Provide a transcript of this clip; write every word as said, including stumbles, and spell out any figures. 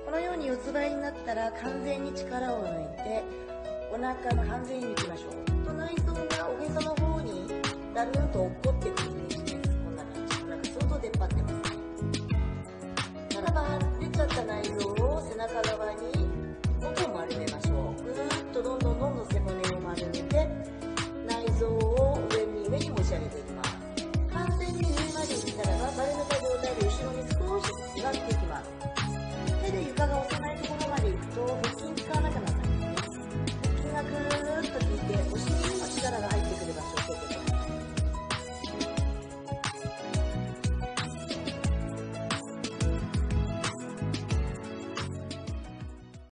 このように四つ倍になったら完全に力を抜いてお腹完全に抜きましょう。内臓がおへ